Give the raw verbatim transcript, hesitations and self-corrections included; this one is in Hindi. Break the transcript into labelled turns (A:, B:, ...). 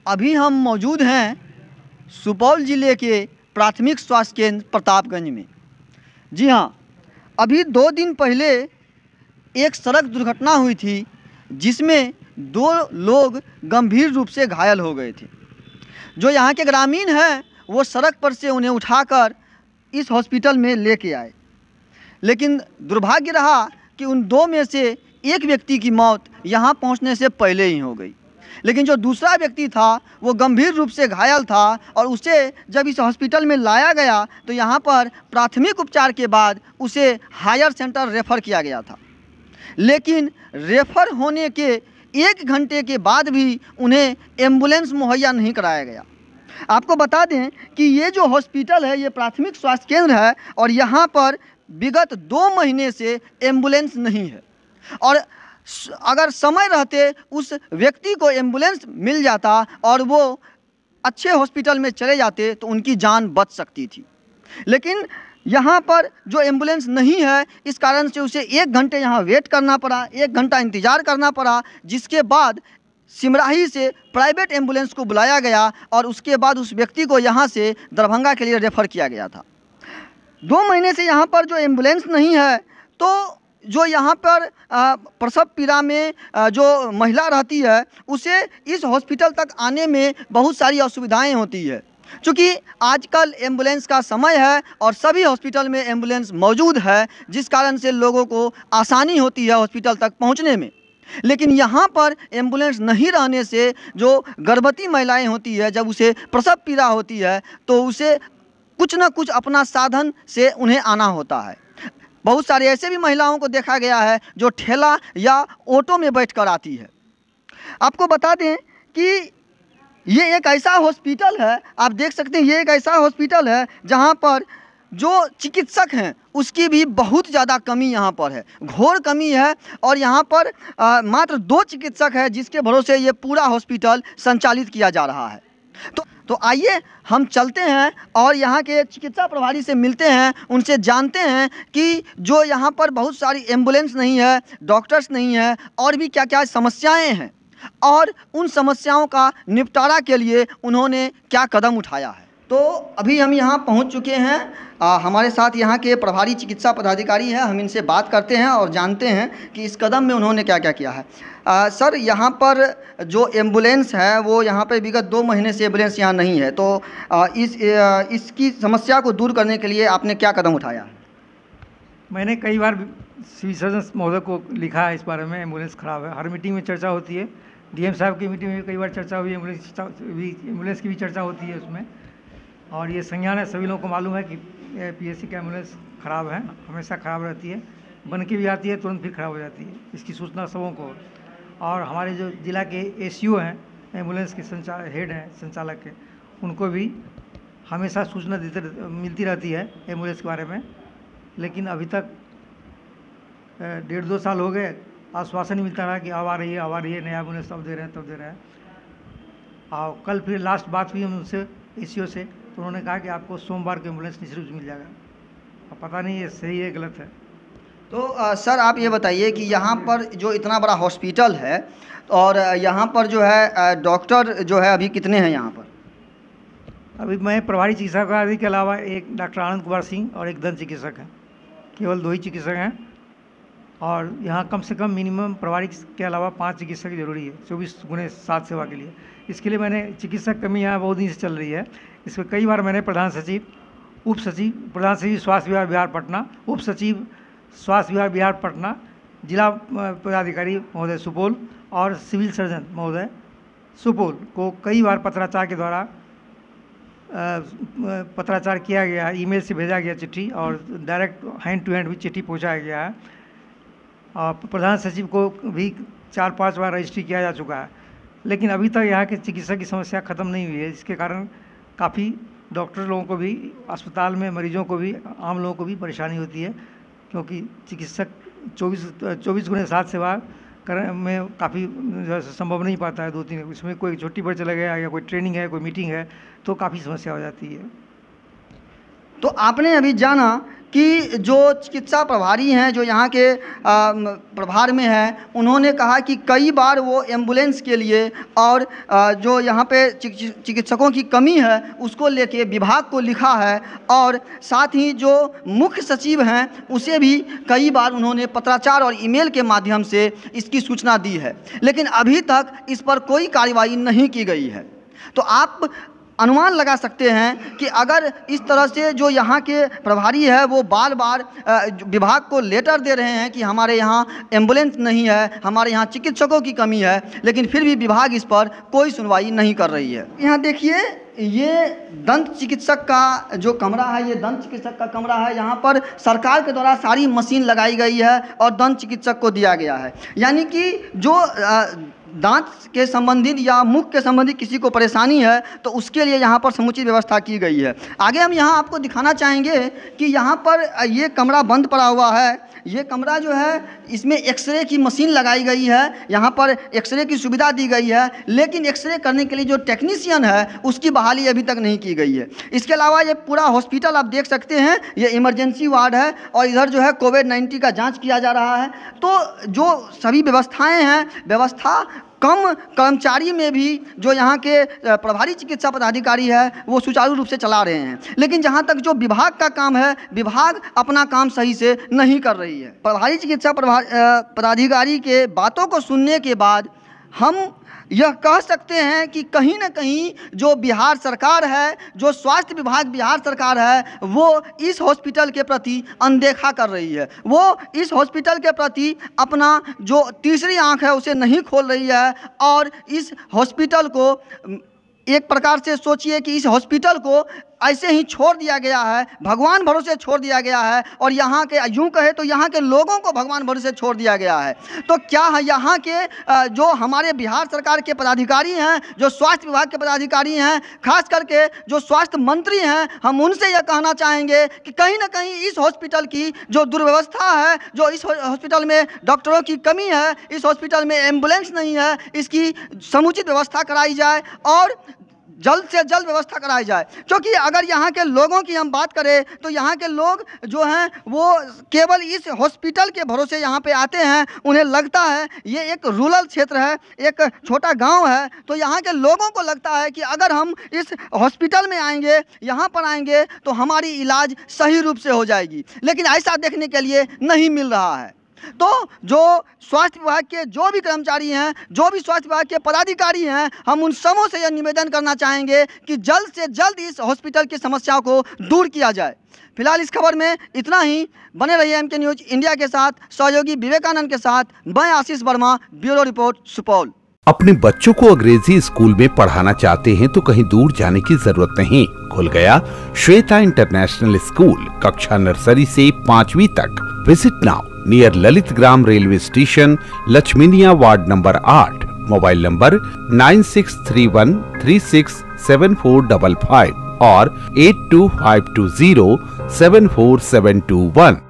A: अभी हम मौजूद हैं सुपौल ज़िले के प्राथमिक स्वास्थ्य केंद्र प्रतापगंज में। जी हाँ, अभी दो दिन पहले एक सड़क दुर्घटना हुई थी जिसमें दो लोग गंभीर रूप से घायल हो गए थे। जो यहाँ के ग्रामीण हैं वो सड़क पर से उन्हें उठाकर इस हॉस्पिटल में लेके आए, लेकिन दुर्भाग्य रहा कि उन दो में से एक व्यक्ति की मौत यहाँ पहुँचने से पहले ही हो गई, लेकिन जो दूसरा व्यक्ति था वो गंभीर रूप से घायल था और उसे जब इस हॉस्पिटल में लाया गया तो यहाँ पर प्राथमिक उपचार के बाद उसे हायर सेंटर रेफ़र किया गया था। लेकिन रेफ़र होने के एक घंटे के बाद भी उन्हें एम्बुलेंस मुहैया नहीं कराया गया। आपको बता दें कि ये जो हॉस्पिटल है ये प्राथमिक स्वास्थ्य केंद्र है और यहाँ पर विगत दो महीने से एम्बुलेंस नहीं है, और अगर समय रहते उस व्यक्ति को एम्बुलेंस मिल जाता और वो अच्छे हॉस्पिटल में चले जाते तो उनकी जान बच सकती थी। लेकिन यहाँ पर जो एम्बुलेंस नहीं है इस कारण से उसे एक घंटे यहाँ वेट करना पड़ा, एक घंटा इंतज़ार करना पड़ा, जिसके बाद सिमराही से प्राइवेट एम्बुलेंस को बुलाया गया और उसके बाद उस व्यक्ति को यहाँ से दरभंगा के लिए रेफ़र किया गया था। दो महीने से यहाँ पर जो एम्बुलेंस नहीं है तो जो यहाँ पर प्रसव पीड़ा में जो महिला रहती है उसे इस हॉस्पिटल तक आने में बहुत सारी असुविधाएं होती है। चूँकि आजकल एम्बुलेंस का समय है और सभी हॉस्पिटल में एम्बुलेंस मौजूद है, जिस कारण से लोगों को आसानी होती है हॉस्पिटल तक पहुँचने में। लेकिन यहाँ पर एम्बुलेंस नहीं रहने से जो गर्भवती महिलाएं होती है, जब उसे प्रसव पीड़ा होती है तो उसे कुछ न कुछ अपना साधन से उन्हें आना होता है। बहुत सारे ऐसे भी महिलाओं को देखा गया है जो ठेला या ऑटो में बैठकर आती है। आपको बता दें कि ये एक ऐसा हॉस्पिटल है, आप देख सकते हैं ये एक ऐसा हॉस्पिटल है जहां पर जो चिकित्सक हैं उसकी भी बहुत ज़्यादा कमी यहाँ पर है, घोर कमी है। और यहाँ पर आ, मात्र दो चिकित्सक हैं जिसके भरोसे ये पूरा हॉस्पिटल संचालित किया जा रहा है। तो तो आइए हम चलते हैं और यहाँ के चिकित्सा प्रभारी से मिलते हैं, उनसे जानते हैं कि जो यहाँ पर बहुत सारी एम्बुलेंस नहीं है, डॉक्टर्स नहीं है, और भी क्या क्या समस्याएं हैं और उन समस्याओं का निपटारा के लिए उन्होंने क्या कदम उठाया है। तो अभी हम यहाँ पहुँच चुके हैं, आ, हमारे साथ यहाँ के प्रभारी चिकित्सा पदाधिकारी हैं, हम इनसे बात करते हैं और जानते हैं कि इस कदम में उन्होंने क्या क्या किया है। आ, सर, यहाँ पर जो एम्बुलेंस है वो यहाँ पर विगत दो महीने से एम्बुलेंस यहाँ नहीं है, तो आ, इस आ, इसकी समस्या को दूर करने के लिए आपने क्या कदम उठाया?
B: मैंने कई बार सिविल सर्जन महोदय को लिखा है इस बारे में, एम्बुलेंस ख़राब है। हर मीटिंग में चर्चा होती है, डीएम साहब की मीटिंग में कई बार चर्चा हुई, एम्बुलेंस एम्बुलेंस की भी चर्चा होती है उसमें। और ये संज्ञान है, सभी लोगों को मालूम है कि पीएससी का एम्बुलेंस ख़राब है, हमेशा ख़राब रहती है, बन के भी आती है तुरंत फिर ख़राब हो जाती है। इसकी सूचना सबों को, और हमारे जो जिला के एसीओ हैं, एम्बुलेंस के संचा हेड हैं संचालक के, उनको भी हमेशा सूचना देते मिलती रहती है एम्बुलेंस के बारे में। लेकिन अभी तक डेढ़ दो साल हो गए, आश्वासन ही मिलता रहा कि अब आ रही है अब आ रही है, नया एम्बुलेंस तब दे रहे हैं तब दे रहे हैं। और कल फिर लास्ट बात हुई हम उनसे एसीओ से, तो उन्होंने कहा कि आपको सोमवार को एम्बुलेंस निश्चित रूप से मिल जाएगा। अब पता नहीं ये सही है गलत है।
A: तो आ, सर आप ये बताइए कि यहाँ पर जो इतना बड़ा हॉस्पिटल है और यहाँ पर जो है डॉक्टर जो है अभी कितने हैं यहाँ पर?
B: अभी मैं प्रभारी चिकित्सक अधिकारी के अलावा एक डॉक्टर आनंद कुमार सिंह और एक दंत चिकित्सक हैं, केवल दो ही चिकित्सक हैं। और यहाँ कम से कम मिनिमम प्रभारी के अलावा पाँच चिकित्सक जरूरी है चौबीस गुणे सात सेवा के लिए। इसके लिए मैंने चिकित्सक कमी यहाँ बहुत दिन से चल रही है। इस पर कई बार मैंने प्रधान सचिव, उप सचिव, प्रधान सचिव स्वास्थ्य विभाग बिहार पटना, उप सचिव स्वास्थ्य विभाग बिहार पटना, जिला पदाधिकारी महोदय सुपौल और सिविल सर्जन महोदय सुपौल को कई बार पत्राचार के द्वारा पत्राचार किया गया है, ईमेल से भेजा गया चिट्ठी, और डायरेक्ट हैंड टू हैंड भी चिट्ठी पहुँचाया गया है। और प्रधान सचिव को भी चार पांच बार रजिस्ट्री किया जा चुका है, लेकिन अभी तक यहाँ के चिकित्सक की समस्या ख़त्म नहीं हुई है, जिसके कारण काफ़ी डॉक्टर लोगों को भी, अस्पताल में मरीजों को भी, आम लोगों को भी परेशानी होती है, क्योंकि चिकित्सक चौबीस चौबीस गुणे सात सेवा कर में काफ़ी संभव नहीं पाता है। दो तीन इसमें कोई छुट्टी पर चला गया या कोई ट्रेनिंग है, कोई मीटिंग है, तो काफ़ी समस्या हो जाती है।
A: तो आपने अभी जाना कि जो चिकित्सा प्रभारी हैं, जो यहाँ के आ, प्रभार में हैं, उन्होंने कहा कि कई बार वो एम्बुलेंस के लिए और आ, जो यहाँ पे चिकित्सकों की कमी है उसको लेके विभाग को लिखा है, और साथ ही जो मुख्य सचिव हैं उसे भी कई बार उन्होंने पत्राचार और ईमेल के माध्यम से इसकी सूचना दी है, लेकिन अभी तक इस पर कोई कार्रवाई नहीं की गई है। तो आप अनुमान लगा सकते हैं कि अगर इस तरह से जो यहाँ के प्रभारी है वो बार बार विभाग को लेटर दे रहे हैं कि हमारे यहाँ एम्बुलेंस नहीं है, हमारे यहाँ चिकित्सकों की कमी है, लेकिन फिर भी विभाग इस पर कोई सुनवाई नहीं कर रही है। यहाँ देखिए, ये दंत चिकित्सक का जो कमरा है, ये दंत चिकित्सक का कमरा है। यहाँ पर सरकार के द्वारा सारी मशीन लगाई गई है और दंत चिकित्सक को दिया गया है, यानी कि जो आ, दांत के संबंधित या मुख के संबंधित किसी को परेशानी है तो उसके लिए यहाँ पर समुचित व्यवस्था की गई है। आगे हम यहाँ आपको दिखाना चाहेंगे कि यहाँ पर ये कमरा बंद पड़ा हुआ है। ये कमरा जो है, इसमें एक्सरे की मशीन लगाई गई है, यहाँ पर एक्सरे की सुविधा दी गई है, लेकिन एक्सरे करने के लिए जो टेक्नीशियन है उसकी बहाली अभी तक नहीं की गई है। इसके अलावा ये पूरा हॉस्पिटल आप देख सकते हैं, ये इमरजेंसी वार्ड है और इधर जो है कोविड नाइन्टीन का जांच किया जा रहा है। तो जो सभी व्यवस्थाएं हैं, व्यवस्था कम कर्मचारी में भी जो यहाँ के प्रभारी चिकित्सा पदाधिकारी है वो सुचारू रूप से चला रहे हैं, लेकिन जहाँ तक जो विभाग का काम है, विभाग अपना काम सही से नहीं कर रही है। प्रभारी चिकित्सा पदाधिकारी के बातों को सुनने के बाद हम यह कह सकते हैं कि कहीं ना कहीं जो बिहार सरकार है, जो स्वास्थ्य विभाग बिहार सरकार है, वो इस हॉस्पिटल के प्रति अनदेखा कर रही है। वो इस हॉस्पिटल के प्रति अपना जो तीसरी आंख है उसे नहीं खोल रही है, और इस हॉस्पिटल को एक प्रकार से सोचिए कि इस हॉस्पिटल को ऐसे ही छोड़ दिया गया है, भगवान भरोसे छोड़ दिया गया है, और यहाँ के यूँ कहे तो यहाँ के लोगों को भगवान भरोसे छोड़ दिया गया है। तो क्या है, यहाँ के जो हमारे बिहार सरकार के पदाधिकारी हैं, जो स्वास्थ्य विभाग के पदाधिकारी हैं, खास करके जो स्वास्थ्य मंत्री हैं, हम उनसे यह कहना चाहेंगे कि कहीं ना कहीं इस हॉस्पिटल की जो दुर्व्यवस्था है, जो इस हॉस्पिटल में डॉक्टरों की कमी है, इस हॉस्पिटल में एम्बुलेंस नहीं है, इसकी समुचित व्यवस्था कराई जाए और जल्द से जल्द व्यवस्था कराई जाए। क्योंकि अगर यहाँ के लोगों की हम बात करें तो यहाँ के लोग जो हैं वो केवल इस हॉस्पिटल के भरोसे यहाँ पे आते हैं। उन्हें लगता है ये एक रूरल क्षेत्र है, एक छोटा गांव है, तो यहाँ के लोगों को लगता है कि अगर हम इस हॉस्पिटल में आएंगे, यहाँ पर आएंगे तो हमारी इलाज सही रूप से हो जाएगी, लेकिन ऐसा देखने के लिए नहीं मिल रहा है। तो जो स्वास्थ्य विभाग के जो भी कर्मचारी हैं, जो भी स्वास्थ्य विभाग के पदाधिकारी हैं, हम उन सबों से यह निवेदन करना चाहेंगे कि जल्द से जल्द इस हॉस्पिटल की समस्याओं को दूर किया जाए। फिलहाल इस खबर में इतना ही। बने रहिए एम के न्यूज इंडिया के साथ, सहयोगी विवेकानंद के साथ। मैं आशीष वर्मा, ब्यूरो रिपोर्ट, सुपौल।
C: अपने बच्चों को अंग्रेजी स्कूल में पढ़ाना चाहते हैं तो कहीं दूर जाने की जरूरत नहीं। खुल गया श्वेता इंटरनेशनल स्कूल, कक्षा नर्सरी से पांचवी तक। Visit now near Lalit Gram railway station, Laxminiya, ward number आठ। Mobile number nine six three one three six seven four five five और eight two five two zero seven four seven two one.